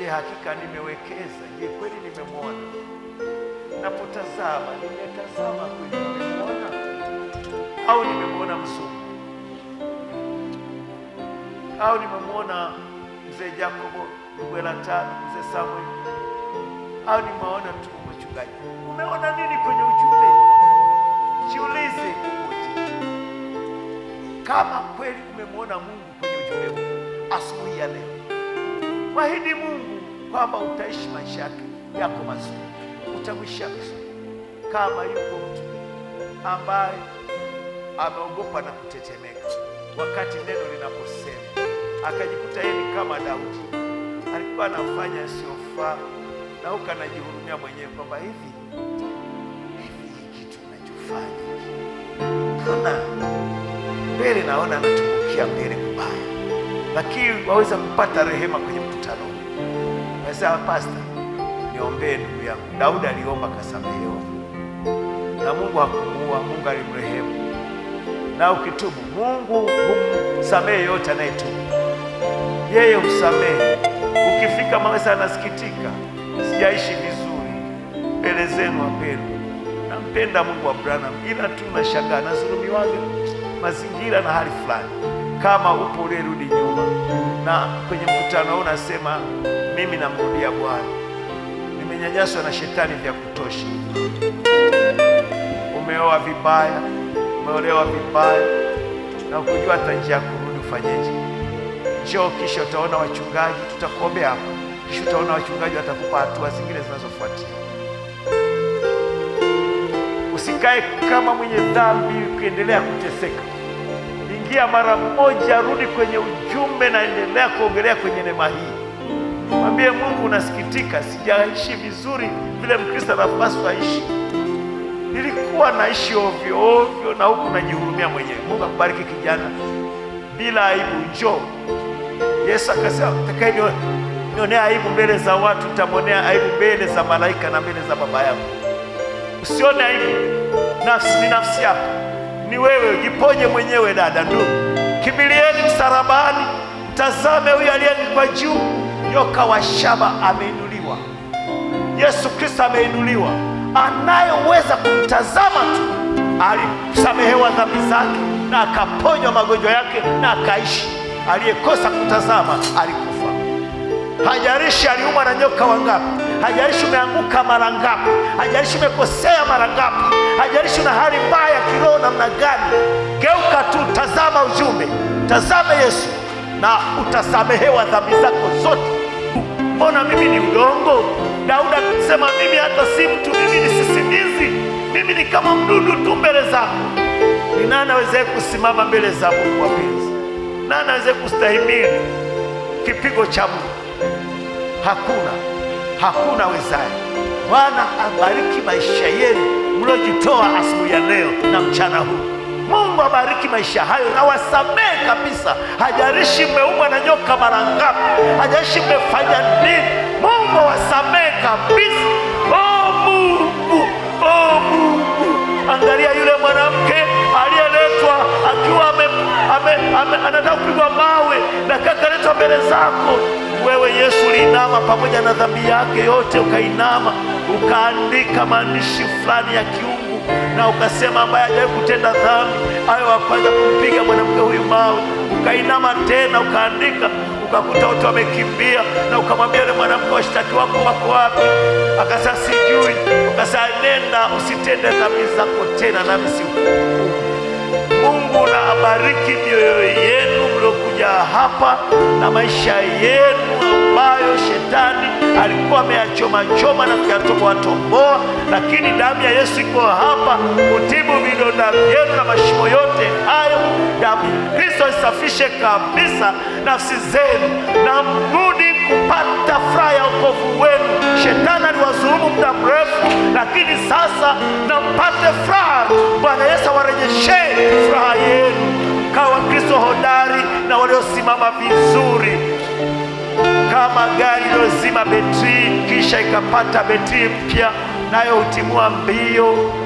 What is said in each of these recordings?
je, hakika nimewekeza? Je, kweli nimemwona? Napotazama, nimetazama kweli nimemwona au nimemwona mzungu? Au nimemwona mzee Jacobo, Mbwela Tano, mzee Samuel? Au nimeona tu mchungaji? Umeona nini kwenye ujumbe? Jiulize kumoja. Kama kweli umemwona Mungu kwenye ujumbe huu asubuhi ya leo, mwahidi Mungu kwamba utaishi maisha yako mazuri, utamwisha vizuri. Kama yuko mtu ambaye ameogopa na kutetemeka wakati neno linaposema, akajikuta yeye kama Daudi, alikuwa anafanya yasiyofaa, na huko anajihurumia mwenyewe kwamba hivi kitu ninachofanya kuna mbele, naona natumbukia mbele kubaya, lakini waweza kupata rehema kwenye mkutano huu. Nasema, pastor, niombee ndugu yangu. Daudi aliomba kasamehewa, na Mungu hakumuua, Mungu alimrehemu. Na ukitubu, Mungu humsamehe yote anayetubu. Yeye husamehe. Ukifika mahali anasikitika, sijaishi vizuri mbele zenu wapendwa. Nampenda Mungu wa Branham, ila tu nashangaa nazulumiwaga mazingira na hali fulani. Kama upo leo, rudi nyuma, na kwenye mkutano huu nasema, mimi namrudia Bwana. Nimenyanyaswa na shetani vya kutosha. Umeoa vibaya, umeolewa vibaya, na ukujua hata njia ya kurudi ufanyeje? Njoo, kisha utaona wachungaji, tutakuombea hapa. Kisha utaona wachungaji watakupa hatua zingine zinazofuatia. Usikae kama mwenye dhambi ukiendelea kuteseka. Ingia mara moja, rudi kwenye ujumbe na endelea kuongelea kwenye neema hii. Mwambie Mungu, unasikitika, sijaishi vizuri vile Mkristo anapaswa aishi. Nilikuwa naishi ovyo ovyo, na huku najihurumia mwenyewe. Mungu akubariki kijana, bila aibu njoo. Yesu akasema, nionea aibu mbele za watu, nitamwonea aibu mbele za malaika na mbele za Baba yangu. Usione aibu. Nafsi ni nafsi yako, ni wewe. Jiponye mwenyewe dada, ndugu. Kimbilieni msalabani, mtazame huyu aliyeangikwa juu. Nyoka wa shaba ameinuliwa. Yesu Kristo ameinuliwa. Anayeweza kumtazama tu alisamehewa dhambi zake na akaponywa magonjwa yake na akaishi. Aliyekosa kutazama alikufa. Hajalishi aliumwa na nyoka wangapi, hajalishi umeanguka mara ngapi, hajalishi umekosea mara ngapi, hajalishi una hali mbaya kiroho namna gani, geuka tu, tazama ujumbe, tazama Yesu, na utasamehewa dhambi zako zote. Mbona mimi ni udongo? Daudi akasema, mimi hata si mtu, mimi ni sisimizi, mimi ni kama mdudu tu mbele zako. Ni nani aweze kusimama mbele za Mungu wapenzi? Nani aweze kustahimili kipigo cha Mungu? Hakuna wezaye. Bwana abariki maisha yenu mliojitoa asubuhi ya leo na mchana huu. Mungu abariki maisha hayo na wasamehe kabisa. Hajalishi mmeumwa na nyoka mara ngapi, hajalishi mmefanya nini, Mungu wasamehe kabisa. Oh Mungu, oh Mungu, angalia yule mwanamke aliyeletwa akiwa anataka kupigwa mawe na kakaletwa mbele zako. Wewe Yesu uliinama pamoja na dhambi yake yote, ukainama ukaandika maandishi fulani ya kiungu, na ukasema ambaye hajawahi kutenda dhambi ayo wa kwanza kumpiga mwanamke huyu mawe. Ukainama tena ukaandika, ukakuta watu wamekimbia, na ukamwambia yule mwanamke, washtaki wako wako wapi? Akasema sijui. Ukasema nenda, usitende dhambi zako tena, nami sikuhukumu. Mungu na abariki mioyo yenu mliokuja hapa na maisha yenu ambayo shetani alikuwa ameyachoma na kuyatoboa, lakini damu ya Yesu iko hapa kutibu vidonda vyenu na mashimo yote hayo. Damu Kristo isafishe kabisa nafsi zenu na mrudi kupata furaha ya wokovu wenu. Shetani aliwadhulumu muda mrefu, lakini sasa na mpate furaha. Bwana Yesu awarejeshe furaha yenu. Kawa Kristo hodari na waliosimama vizuri, kama gari lilozima betri kisha ikapata betri mpya, nayo hutimua mbio.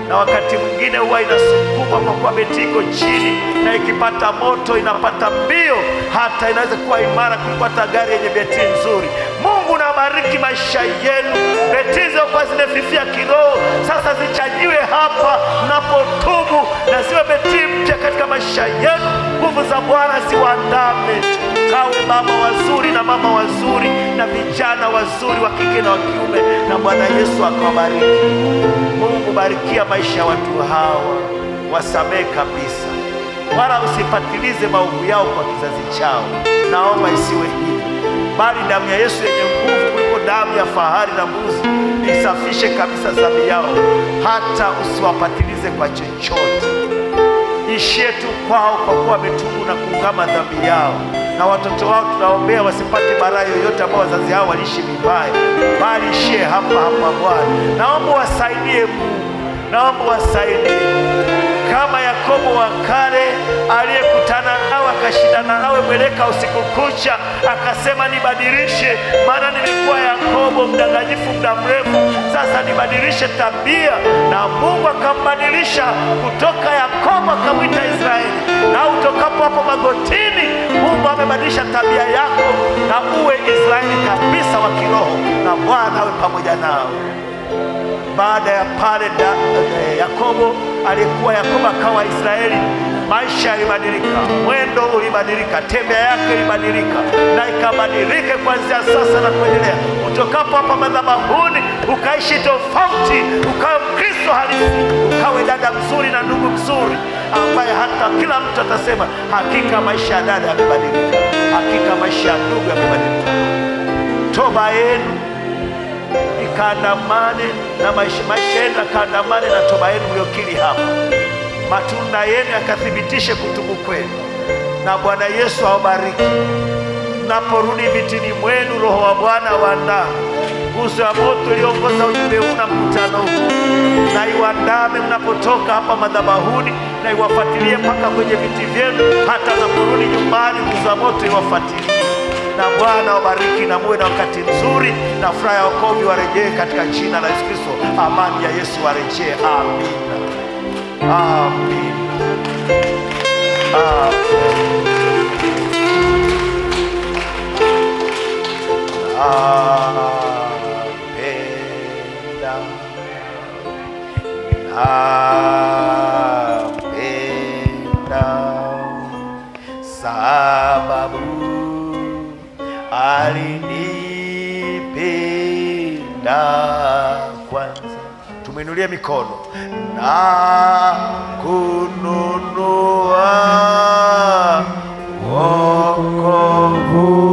na wakati mwingine huwa inasukuma kwa kuwa beti iko chini, na ikipata moto inapata mbio, hata inaweza kuwa imara kuliko hata gari yenye beti nzuri. Mungu nabariki maisha yenu. Beti zilizokuwa zimefifia kiroho sasa zichajiwe hapa mnapotubu, na ziwe beti mpya katika maisha yenu. Nguvu za Bwana ziwaandame. Kawe baba wazuri na mama wazuri na vijana wazuri wa kike na wa kiume, na Bwana Yesu akawabariki. Mungu barikia maisha ya watu hawa, wasamehe kabisa, wala usipatilize maovu yao kwa kizazi chao. Naomba isiwe hivi, bali damu ya Yesu yenye nguvu kuliko damu ya fahari na mbuzi isafishe kabisa dhambi yao, hata usiwapatilize kwa chochote. Ishie tu kwao kwa kuwa wametubu na kuungama dhambi yao. Na watoto wao tunaombea wasipate balaa yoyote ambao wazazi hao waliishi vibaya, bali ishie hapa hapa. Bwana, naomba wasaidie Mungu, naomba wasaidie kama Yakobo wa kale aliyekutana nao akashindana nawe mweleka usiku kucha, akasema nibadilishe, maana nilikuwa Yakobo mdanganyifu muda mrefu, sasa nibadilishe tabia. Na Mungu akambadilisha kutoka Yakobo akamwita Israeli. Na utokapo hapo magotini, Mungu amebadilisha tabia yako na uwe Israeli kabisa wa kiroho, na Bwana awe pamoja nao. Baada ya pale Yakobo alikuwa Yakobo akawa Israeli, maisha yalibadilika, mwendo ulibadilika, tembea yake ilibadilika, na ikabadilike kuanzia sasa na kuendelea. Utokapo hapa madhabahuni ukaishi tofauti, ukawe Mkristo halisi, ukawe dada mzuri na ndugu mzuri, ambaye hata kila mtu atasema hakika maisha ya dada yamebadilika, hakika maisha ya ndugu yamebadilika. Toba yenu ikaandamane na maisha yenu yakaandamane na toba yenu mliokiri hapa. Matunda yenu yakathibitishe kutubu kwenu, na Bwana Yesu awabariki. Mnaporudi vitini mwenu, Roho wa Bwana awaandae. Nguzo ya moto iliongoza ujumbe huu na mkutano huu na iwaandame mnapotoka hapa madhabahuni, na iwafuatilie mpaka kwenye viti vyenu, hata mnaporudi nyumbani nguzo ya moto iwafuatilie. Na Bwana wabariki, na muwe na wakati mzuri, na furaha ya wokovu warejee katika jina la Yesu Kristo. Amani ya Yesu warejee. Amina. Amina. Napenda sababu alinipenda kwanza. Tumeinulia mikono. Na kununua wokovu